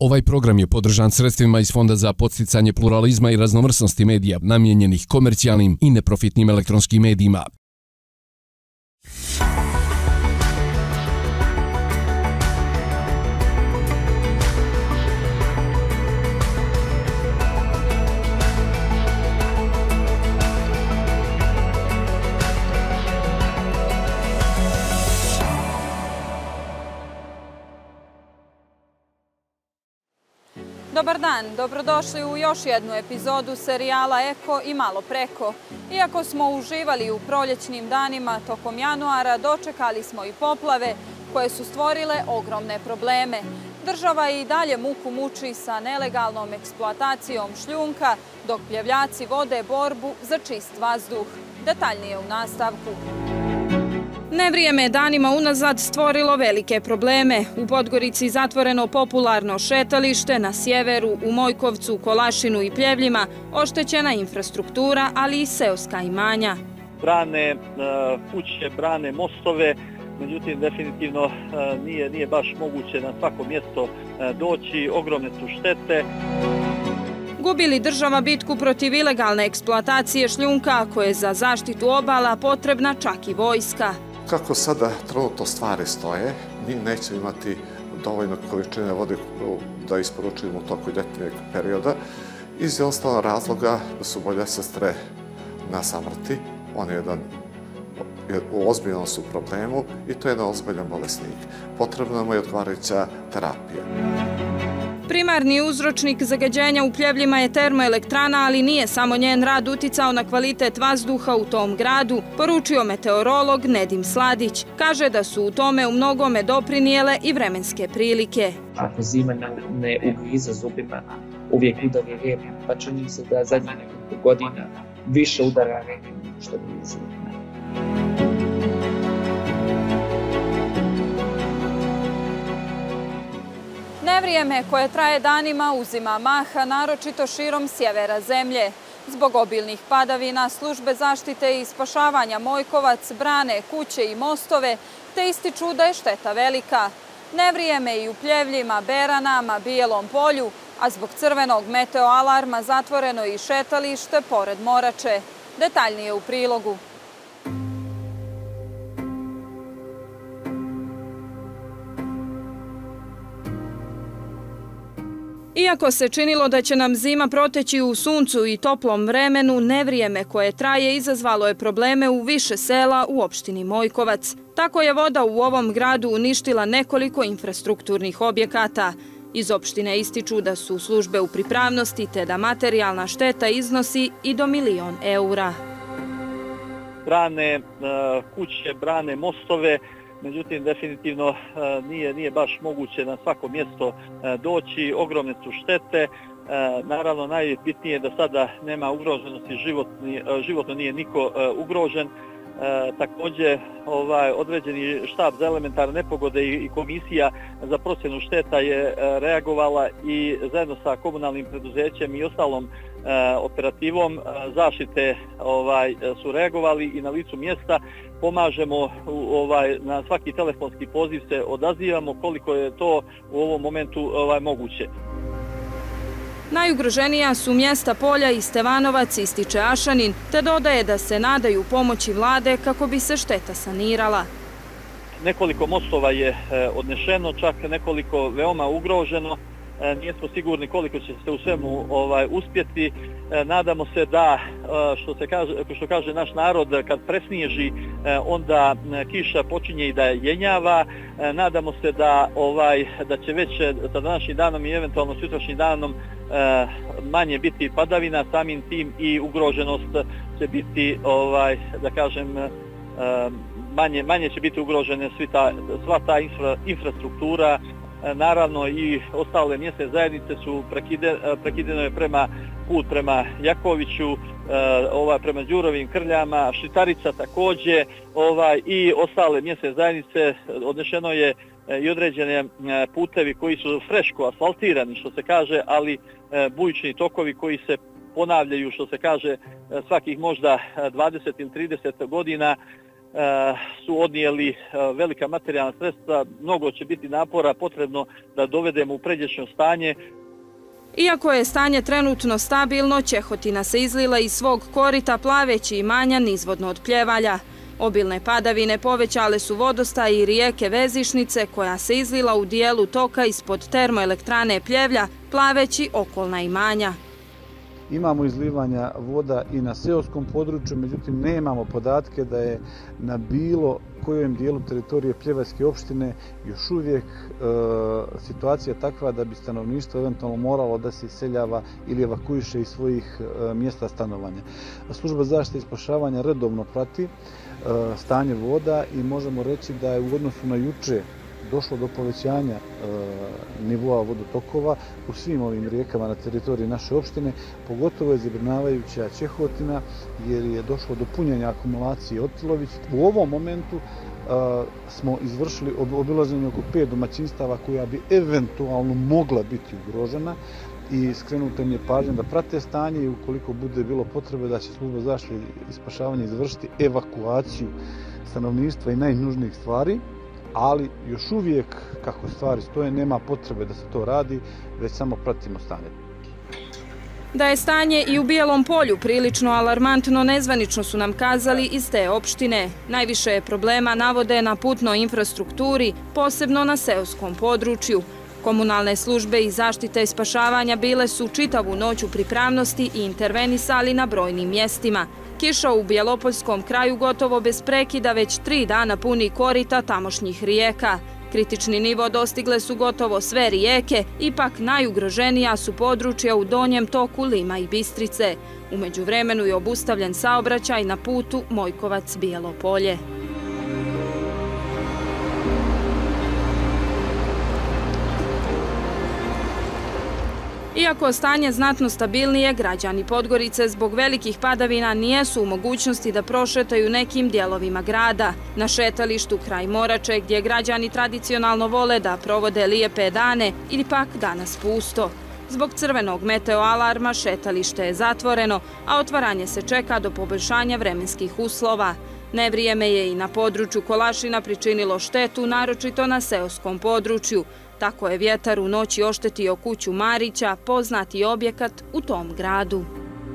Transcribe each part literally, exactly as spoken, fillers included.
Ovaj program je podržan sredstvima iz Fonda za podsticanje pluralizma i raznovrsnosti medija, namijenjenih komercijalnim i neprofitnim elektronskim medijima. Dobar dan, dobrodošli u još jednu epizodu serijala Eko i malo preko. Iako smo uživali u proljećnim danima tokom januara, dočekali smo i poplave koje su stvorile ogromne probleme. Država i dalje muku muči sa nelegalnom eksploatacijom šljunka, dok pljevljaci vode borbu za čist vazduh. Detaljnije u nastavku. Nevrijeme je danima unazad stvorilo velike probleme. U Podgorici zatvoreno popularno šetalište, na sjeveru, u Mojkovcu, Kolašinu i Pljevljima, oštećena infrastruktura, ali i seoska imanja. Brane kuće, brane mostove, međutim definitivno nije, nije baš moguće na svako mjesto doći, ogromne su štete. Gubi li država bitku protiv ilegalne eksploatacije šljunka, ako je za zaštitu obala potrebna čak i vojska? Kako sada trenutno stvari stoje, mi nećemo imati dovoljno količine vode da isporučujemo u toku ljetnijeg perioda iz jednostavnog razloga da su bolje sestre na samrti. On je jedan u ozbiljnom su problemu i to je jedan ozbiljan bolesnik. Potrebna mu je odgovarajuća terapija. Primarni uzročnik zagađenja u Pljevljima je termoelektrana, ali nije samo njen rad uticao na kvalitet vazduha u tom gradu, poručio meteorolog Nedim Sladić. Kaže da su u tome u mnogome doprinijele i vremenske prilike. Ako zima ne ugriza zubima, uvijek udari rep, pa čini se da zadnjih nekoliko godina više udara rep što nije zima. Nevrijeme koje traje danima uzima maha, naročito širom sjevera zemlje. Zbog obilnih padavina, službe zaštite i spašavanja Mojkovac brane kuće i mostove, te ističu da je šteta velika. Nevrijeme i u Pljevljima, Beranama, Bijelom polju, a zbog crvenog meteoalarma zatvoreno i šetalište pored Morače. Detaljnije u prilogu. Iako se činilo da će nam zima proteći u suncu i toplom vremenu, nevrijeme koje traje izazvalo je probleme u više sela u opštini Mojkovac. Tako je voda u ovom gradu uništila nekoliko infrastrukturnih objekata. Iz opštine ističu da su službe u pripravnosti te da materijalna šteta iznosi i do milion eura. Brane kuće, brane mostove, međutim definitivno nije, nije baš moguće na svako mjesto doći, ogromne su štete. Naravno najbitnije je da sada nema ugroženosti, životni, životno nije niko ugrožen. E, također ovaj, određeni štab za elementarne nepogode i, i komisija za procjenu šteta je e, reagovala i zajedno sa komunalnim preduzećem i ostalom e, operativom e, zaštite ovaj, su reagovali i na licu mjesta pomažemo u, ovaj, na svaki telefonski poziv se odazivamo koliko je to u ovom momentu ovaj, moguće. Najugroženija su mjesta Polja i Stevanovac, ističe Ašanin, te dodaje da se nadaju pomoći vlade kako bi se šteta sanirala. Nekoliko mostova je odnešeno, čak nekoliko veoma ugroženo. Nismo sigurni koliko će se u svemu ovaj, uspjeti. Nadamo se da, što, se kaže, što kaže naš narod, kad presniježi, onda kiša počinje i da jenjava. Nadamo se da, ovaj, da će već sa današnjim danom i eventualno sutrašnjim danom manje biti padavina, samim tim i ugroženost će biti, ovaj, da kažem, manje, manje će biti ugrožene svi ta, sva ta infra, infrastruktura. Naravno i ostale mjesne zajednice su prekide, prekideno je prema put prema Jakoviću, ovaj, prema Đurovim Krljama, Šitarica također, ovaj, i ostale mjesne zajednice. Odnešeno je i određene putevi koji su freško asfaltirani, što se kaže, ali bujični tokovi koji se ponavljaju, što se kaže, svakih možda dvadeset ili trideset godina. su odnijeli velika materijalna sredstva. Mnogo će biti napora potrebno da dovedemo u pređašnje stanje. Iako je stanje trenutno stabilno, Ćehotina se izlila iz svog korita plaveći imanja nizvodno od Pljevalja. Obilne padavine povećale su vodostaj i rijeke Vezišnice koja se izlila u dijelu toka ispod termoelektrane Pljevlja, plaveći okolna imanja. Imamo izlivanja voda i na seoskom području, međutim nemamo podatke da je na bilo kojem dijelu teritorije Pljevaljske opštine još uvijek e, situacija takva da bi stanovništvo eventualno moralo da se iseljava ili evakuiše iz svojih e, mjesta stanovanja. Služba zaštite i spašavanja redovno prati e, stanje voda i možemo reći da je u odnosu na juče došlo do povećanja e, nivoa vodotokova u svim ovim rijekama na teritoriji naše opštine, pogotovo je zabrinjavajuća Ćehotina jer je došlo do punjenja akumulacije Otilović. U ovom momentu e, smo izvršili obilaženje oko pet domaćinstava koja bi eventualno mogla biti ugrožena i skrenuta mi je pažnja da prate stanje i ukoliko bude bilo potrebe da će služba zaštite i spašavanja izvršiti evakuaciju stanovništva i najnužnijih stvari. Ali još uvijek, kako stvari stoje, nema potrebe da se to radi, već samo pratimo stanje. Da je stanje i u Bijelom Polju prilično alarmantno, nezvanično su nam kazali iz te opštine. Najviše je problema navode na putnoj infrastrukturi, posebno na seoskom području. Komunalne službe i zaštite i spašavanja bile su čitavu noć u pripravnosti i intervenisali na brojnim mjestima. Kiša u Bjelopoljskom kraju gotovo bez prekida već tri dana puni korita tamošnjih rijeka. Kritični nivo dostigle su gotovo sve rijeke, ipak najugroženija su područja u donjem toku Lima i Bistrice. U međuvremenu je obustavljen saobraćaj na putu Mojkovac-Bijelo Polje. Iako stanje znatno stabilnije, građani Podgorice zbog velikih padavina nijesu u mogućnosti da prošetaju nekim dijelovima grada. Na šetalištu kraj Morače, gdje građani tradicionalno vole da provode lijepe dane, ili pak danas pusto. Zbog crvenog meteoalarma šetalište je zatvoreno, a otvaranje se čeka do poboljšanja vremenskih uslova. Nevrijeme je i na području Kolašina pričinilo štetu, naročito na seoskom području. Tako je vjetar u noći oštetio kuću Marića, poznati objekat u tom gradu.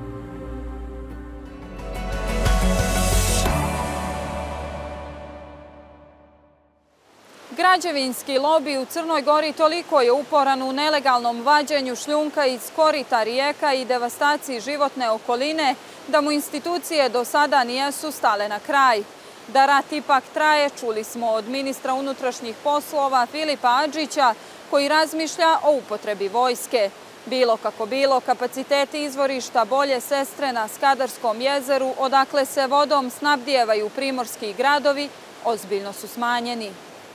Građevinski lobi u Crnoj Gori toliko je uporan u nelegalnom vađenju šljunka iz korita rijeka i devastaciji životne okoline da mu institucije do sada nijesu stale na kraj. Da rat ipak traje, čuli smo od ministra unutrašnjih poslova Filipa Adžića, koji razmišlja o upotrebi vojske. Bilo kako bilo, kapaciteti izvorišta Bolje Sestre na Skadarskom jezeru, odakle se vodom snabdijevaju primorski gradovi, ozbiljno su smanjeni.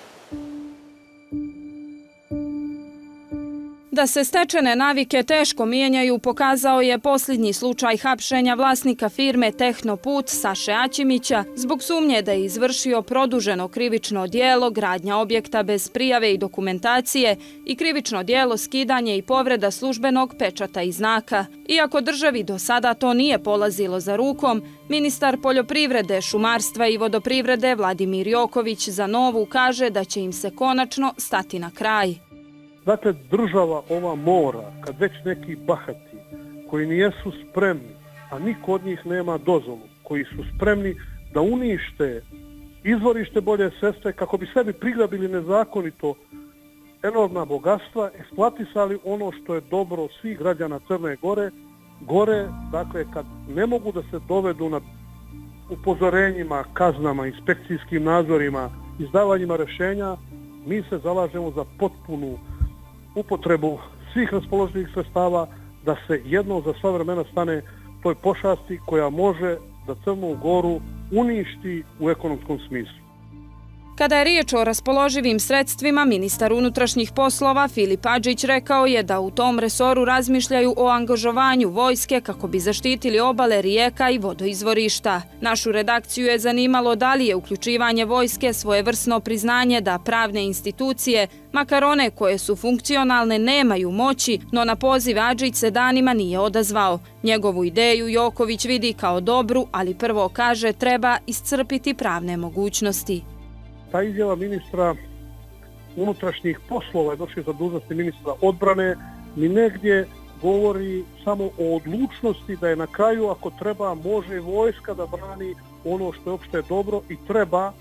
Da se stečene navike teško mijenjaju, pokazao je posljednji slučaj hapšenja vlasnika firme Tehnoput Saše Aćimića zbog sumnje da je izvršio produženo krivično djelo gradnja objekta bez prijave i dokumentacije i krivično djelo skidanje i povreda službenog pečata i znaka. Iako državi do sada to nije polazilo za rukom, ministar poljoprivrede, šumarstva i vodoprivrede Vladimir Joković za Novu kaže da će im se konačno stati na kraj. Dakle, država ova mora, kad već neki bahati koji nijesu spremni, a niko od njih nema dozvolu, koji su spremni da unište izvorište Bolje Sestre kako bi sebi prigrabili nezakonito enormna bogatstva, eksploatisali ono što je dobro svih građana Crne Gore, gore, dakle, kad ne mogu da se dovedu na upozorenjima, kaznama, inspekcijskim nadzorima, izdavanjima rješenja, mi se zalažemo za potpunu upotrebu svih raspoloživih sredstava da se jedno za sva vremena stane toj pošasti koja može da Crnu Goru uništi u ekonomskom smislu. Kada je riječ o raspoloživim sredstvima, ministar unutrašnjih poslova Filip Adžić rekao je da u tom resoru razmišljaju o angažovanju vojske kako bi zaštitili obale rijeka i vodoizvorišta. Našu redakciju je zanimalo da li je uključivanje vojske svojevrsno priznanje da pravne institucije, makar one koje su funkcionalne, nemaju moći, no na poziv Adžić se danima nije odazvao. Njegovu ideju Joković vidi kao dobru, ali prvo kaže treba iscrpiti pravne mogućnosti. Ta izjava ministra unutrašnjih poslova, došli za dužnosti ministra odbrane, mi negdje govori samo o odlučnosti da je na kraju, ako treba, može vojska da brani ono što je opšte dobro i treba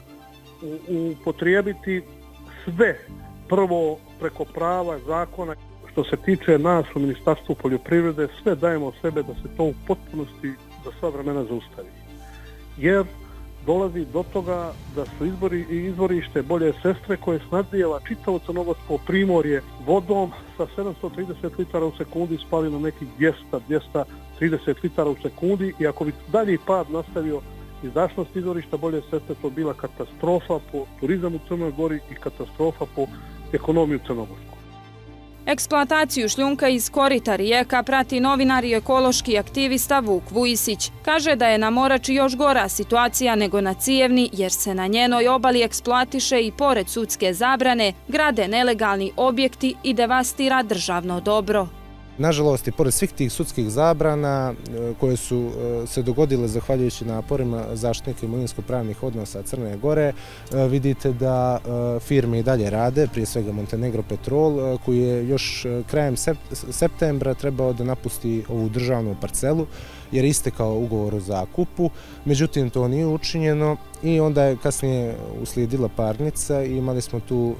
upotrijebiti sve, prvo preko prava, zakona. Što se tiče nas u Ministarstvu poljoprivrede, sve dajemo od sebe da se to u potpunosti za sva vremena zaustavi. Jer dolazi do toga da su izbori i izvorište Bolje sestre koje snadbijeva čitavo crnogorsko primorje vodom sa sedamsto trideset litara u sekundi spali na nekih dvjesto do dvjesto trideset litara u sekundi i ako bi dalji pad nastavio izdašnost izvorišta Bolje sestre, to bila katastrofa po turizam u Crnoj Gori i katastrofa po ekonomiju Crnogorsku. Eksploataciju šljunka iz korita rijeka prati novinar i ekološki aktivista Vuk Vujisić. Kaže da je na Morači još gora situacija nego na Cijevni jer se na njenoj obali eksploatiše i pored sudske zabrane, grade nelegalni objekti i devastira državno dobro. Nažalost, i pored svih tih sudskih zabrana koje su se dogodile zahvaljujući naporima zaštitnika imovinsko-pravnih odnosa Crne Gore, vidite da firme i dalje rade, prije svega Montenegro Petrol, koji je još krajem septembra trebao da napusti ovu državnu parcelu, jer je istekao ugovor o zakupu, međutim to nije učinjeno i onda je kasnije uslijedila parnica i imali smo tu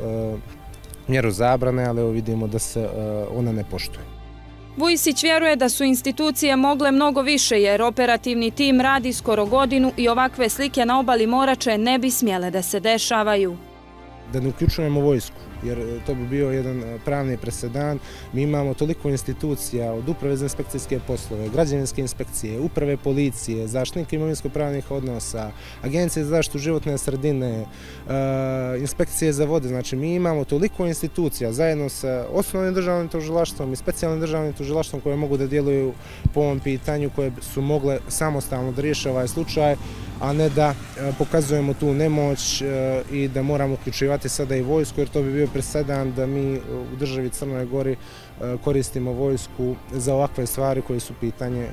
mjeru zabrane, ali evo vidimo da se ona ne poštuje. Vujisić vjeruje da su institucije mogle mnogo više jer operativni tim radi skoro godinu i ovakve slike na obali Morače ne bi smjele da se dešavaju. Da ne uključujemo vojsku, jer to bi bio jedan pravni presedan. Mi imamo toliko institucija, od uprave za inspekcijske poslove, građevinske inspekcije, uprave policije, zaštitnika imovinsko-pravnih odnosa, agencije za zaštitu životne sredine, inspekcije za vode. Znači, mi imamo toliko institucija zajedno sa osnovnim državnim tužilaštvom i specijalnim državnim tužilaštvom koje mogu da djeluju po ovom pitanju, koje su mogle samostalno da riješe ovaj slučaj, a ne da pokazujemo tu nemoć i da moramo uključivati sada i vojsku, jer to bi bio presedan da mi u državi Crnoj Gori koristimo vojsku za ovakve stvari koje su pitanje,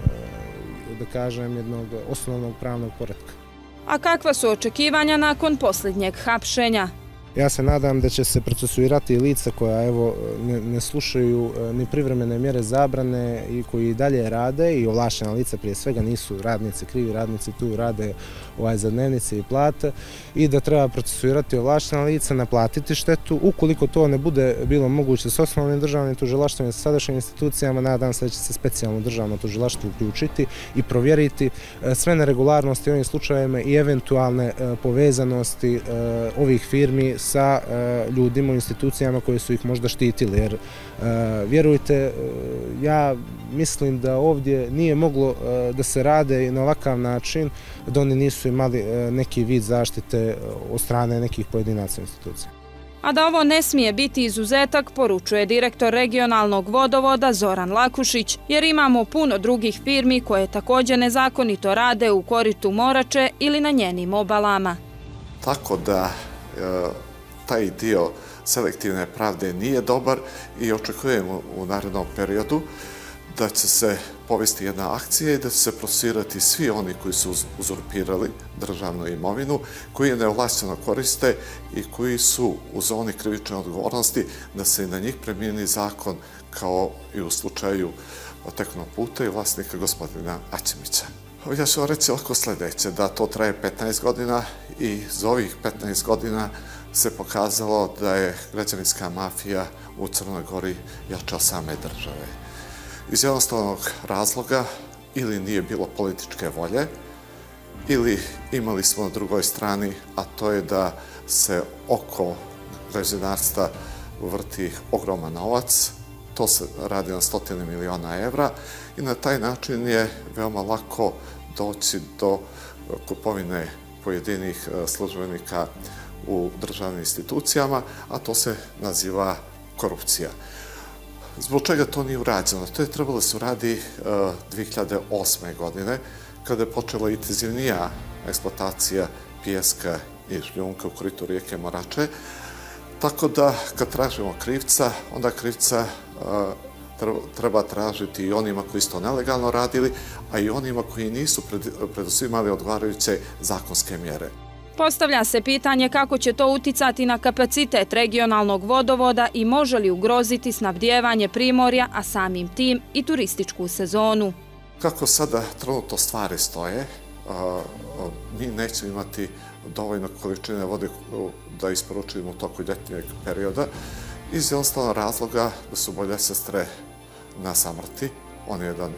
da kažem, jednog osnovnog pravnog poretka. A kakva su očekivanja nakon posljednjeg hapšenja? Ja se nadam da će se procesuirati lica koja evo, ne, ne slušaju ni privremene mjere zabrane i koji dalje rade i ovlaštena lica prije svega nisu radnici, krivi radnici tu rade ovaj, za dnevnice i plate i da treba procesuirati ovlaštena lica, naplatiti štetu. Ukoliko to ne bude bilo moguće s osnovnim državnim tužilaštvom i sa sadašnjim institucijama, nadam se da će se specijalno državno tužilaštvo uključiti i provjeriti sve neregularnosti u ovim slučajevima i eventualne povezanosti ovih firmi sa ljudima u institucijama koji su ih možda štitili, jer vjerujte, ja mislim da ovdje nije moglo da se rade na ovakav način da oni nisu imali neki vid zaštite od strane nekih pojedinaca institucija. A da ovo ne smije biti izuzetak, poručuje direktor regionalnog vodovoda Zoran Lakušić, jer imamo puno drugih firmi koje također nezakonito rade u koritu Morače ili na njenim obalama. Tako da taj dio selektivne pravde nije dobar i očekujemo u narednom periodu da će se povesti jedna akcija i da će se procesuirati svi oni koji su uzurpirali državnu imovinu, koji je neovlašćeno koriste i koji su u zoni krivične odgovornosti, da se na njih primijeni zakon kao i u slučaju Tekno puta i vlasnika gospodina Aćimića. Ja ću vam reći ovako sljedeće, da to traje petnaest godina i za ovih petnaest godina se pokazalo da je građevinska mafija u Crnoj Gori jača od same države. Iz jednostavnog razloga ili nije bilo političke volje, ili imali smo na drugoj strani, a to je da se oko građevinarstva vrti ogroman novac, to se radi na stotine miliona evra i na taj način je veoma lako doći do kupovine pojedinih službenika u državnim institucijama, a to se naziva korupcija. Zbog čega to nije urađeno? To je trebalo se uradi dvije hiljade osme. godine, kada je počela intenzivnija eksploatacija pijeska i šljunka u koritu rijeke Morače. Tako da, kad tražimo krivca, onda krivca treba tražiti i onima koji su to nelegalno radili, a i onima koji nisu preduzimali odgovarajuće zakonske mjere. Postavlja se pitanje kako će to uticati na kapacitet regionalnog vodovoda i može li ugroziti snabdijevanje Primorja, a samim tim i turističku sezonu. Kako sada trenutno stvari stoje, mi nećemo imati dovoljno količine vode da isporučujemo u toku ljetnjeg perioda iz jednostavnog razloga da su bolje sestre na samrti. On je jedan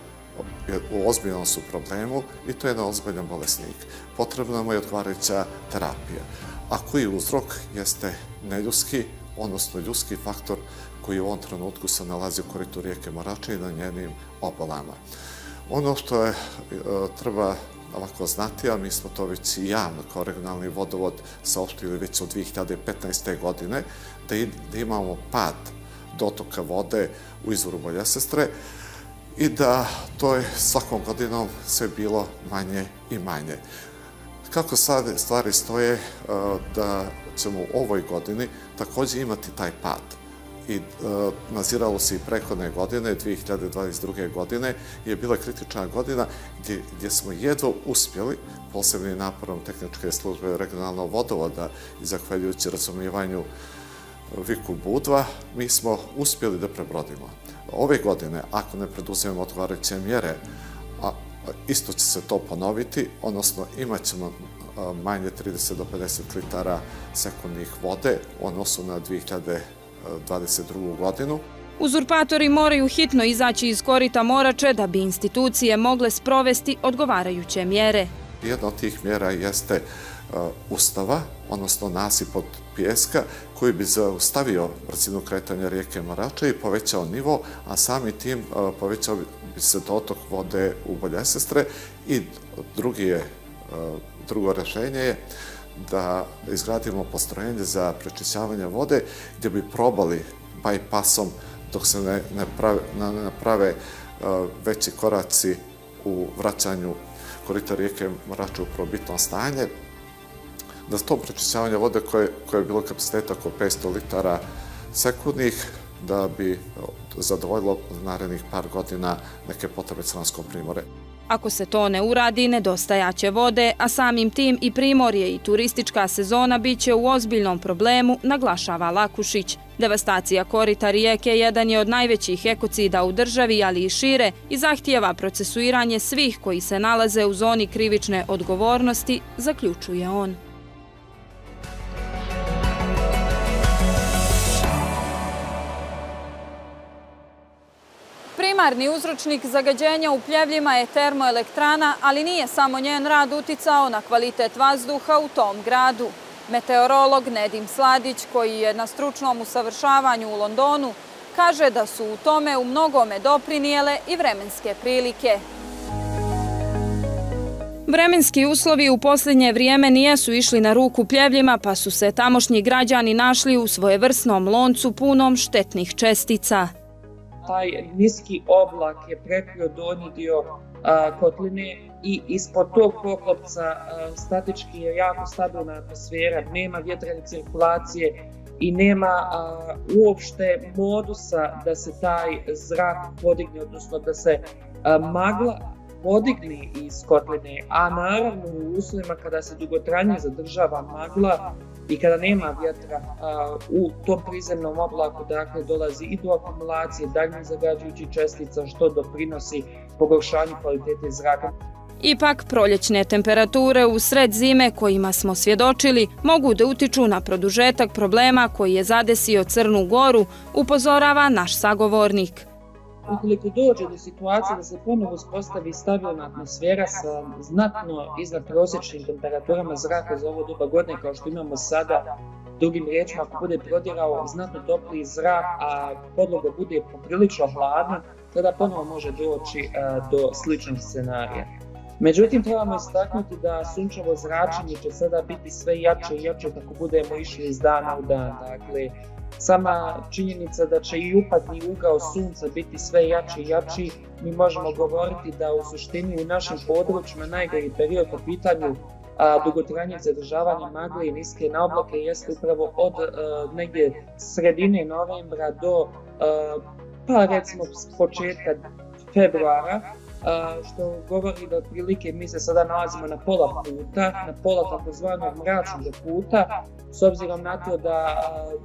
u ozbiljnom su problemu i to je jedan ozbiljan bolesnik. Potrebna mu je odgovarajuća terapija. A koji uzrok jeste neljudski, odnosno ljudski faktor koji u ovom trenutku se nalazi u koritu rijeke Morače i na njenim obalama. Ono što je, treba ovako znati, a mi smo to već i javno kao regionalni vodovod saopštili već od dvije hiljade petnaeste. godine, da imamo pad dotoka vode u izvoru Boljesestre i da to je svakom godinom sve bilo manje i manje. Kako sad stvari stoje, da ćemo u ovoj godini također imati taj pad. I naziralo se i prethodne godine, dvije hiljade dvadeset druge. godine, je bila kritična godina gdje smo jedva uspjeli, posebnim naporom tehničke službe regionalnog vodovoda i zahvaljujući razumijevanju Viku Budva, mi smo uspjeli da prebrodimo. Ove godine, ako ne preduzimemo odgovarajuće mjere, a isto će se to ponoviti, odnosno imat ćemo manje trideset do pedeset litara sekundnih vode u odnosu na dvije hiljade dvadeset drugu. godinu. Uzurpatori moraju hitno izaći iz korita Morače da bi institucije mogle sprovesti odgovarajuće mjere. Jedna od tih mjera jeste ustava, odnosno nasip od pijeska, koji bi zaustavio brzinu kretanja rijeke Morače i povećao nivo, a sami tim povećao bi se dotok vode u Boljesestre. I drugo rješenje je da izgradimo postrojenje za prečišćavanje vode gdje bi probali bypassom, dok se ne naprave veći koraci u vraćanju korita rijeke Morače u prvobitno stanje, da to prečišćavanje vode koje je bilo kapaciteta oko petsto litara sekundnih, da bi zadovoljilo narednih par godina neke potrebe Crnogorskog primorja. Ako se to ne uradi, nedostajaće vode, a samim tim i Primorje i turistička sezona bit će u ozbiljnom problemu, naglašava Lakušić. Devastacija korita rijeke jedan je od najvećih ekocida u državi, ali i šire, i zahtijeva procesuiranje svih koji se nalaze u zoni krivične odgovornosti, zaključuje on. Primarni uzročnik zagađenja u Pljevljima je termoelektrana, ali nije samo njen rad uticao na kvalitet vazduha u tom gradu. Meteorolog Nedim Sladić, koji je na stručnom usavršavanju u Londonu, kaže da su u tome u mnogome doprinijele i vremenske prilike. Vremenski uslovi u posljednje vrijeme nijesu išli na ruku Pljevljima, pa su se tamošnji građani našli u svojevrsnom loncu punom štetnih čestica. Taj niski oblak je prekrio donji dio a, kotline i ispod tog poklopca a, statički je jako stabilna atmosfera, nema vjetrene cirkulacije i nema a, uopšte modusa da se taj zrak podigne, odnosno da se a, magla podigne iz kotline, a naravno u uslovima kada se dugotrajnije zadržava magla i kada nema vjetra a, u tom prizemnom oblaku, dakle, dolazi i do akumulacije daljnjih zagađujućih čestica, što doprinosi pogoršanju kvalitete zraka. Ipak, proljećne temperature u sred zime kojima smo svjedočili mogu da utiču na produžetak problema koji je zadesio Crnu Goru, upozorava naš sagovornik. Ukoliko dođe do situacije da se ponovo uspostavi stabilna atmosfera sa znatno iznad prosječnim temperaturama zraka za ovo doba godine kao što imamo sada, drugim riječima, ako bude prodirao znatno topliji zrak, a podloga bude poprilično hladna, tada ponovo može doći do sličnog scenarija. Međutim, trebamo istaknuti da sunčevo zračenje će sada biti sve jače i jače kako budemo išli iz dana u dan. Dakle, sama činjenica da će i upadni ugao sunca biti sve jači i jači, mi možemo govoriti da u suštini u našim područjima najgori period po pitanju a, dugotrajnjeg zadržavanja magle i niske naoblake jeste upravo od a, negdje sredine novembra do a, pa recimo s početka februara, a, što govori da otprilike mi se sada nalazimo na pola puta, na pola takozvanog mračnog puta, s obzirom na to da,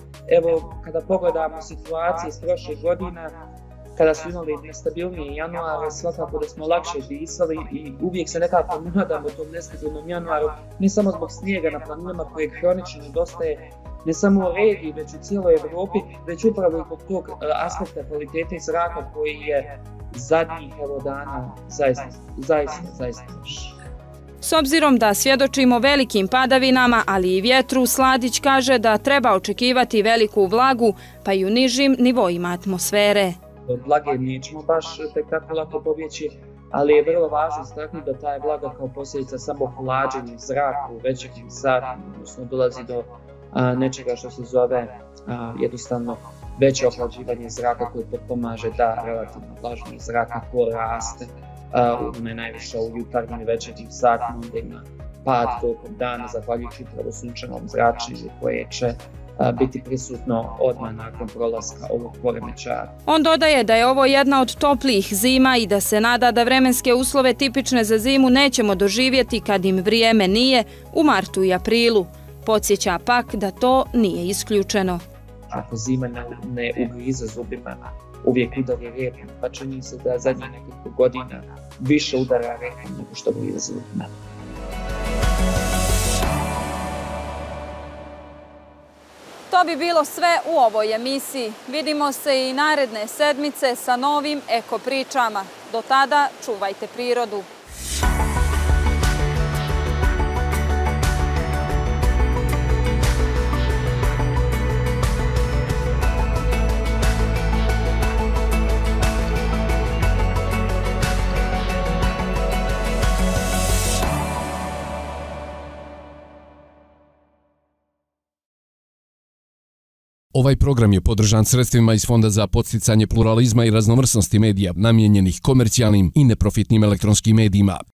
evo, kada pogledamo situacije iz prošlih godina, kada su imali nestabilnije januare, svakako da smo lakše disali i uvijek se nekako nadamo tom nestabilnom januaru, ne samo zbog snijega na planinama koje hronično nedostaje, ne samo u regiji, već u cijeloj Evropi, već upravo i zbog tog aspekta kvalitete zraka koji je zadnjih evo dana zaista, zaista, zaista loš. S obzirom da svjedočimo velikim padavinama, ali i vjetru, Sladić kaže da treba očekivati veliku vlagu, pa i u nižim nivoima atmosfere. Od vlage nećemo baš tek tako lako pobjeći, ali je vrlo važno istaknuti da ta je vlaga kao posljedica samo hlađenja zraka u večernjim satima, odnosno dolazi do a, nečega što se zove a, jednostavno veće ohlađivanje zraka koje potpomaže da relativno vlažni zraka poraste. Uh, ne najviše u jutarnjim i večernjim satima, onda ima pad tokom dana zahvaljujući upravo sunčanom zračenju koje će uh, biti prisutno odmah nakon prolaska ovog poremećaja. On dodaje da je ovo jedna od toplijih zima i da se nada da vremenske uslove tipične za zimu nećemo doživjeti kad im vrijeme nije u martu i aprilu. Podsjeća pak da to nije isključeno. Ako zima ne, ne ugrize zubima, uvijek udari repom, pa čini se da zadnjih nekoliko godina više udara repom nego što grize zubima. To bi bilo sve u ovoj emisiji. Vidimo se i naredne sedmice sa novim eko pričama. Do tada čuvajte prirodu. Ovaj program je podržan sredstvima iz Fonda za podsticanje pluralizma i raznovrsnosti medija namijenjenih komercijalnim i neprofitnim elektronskim medijima.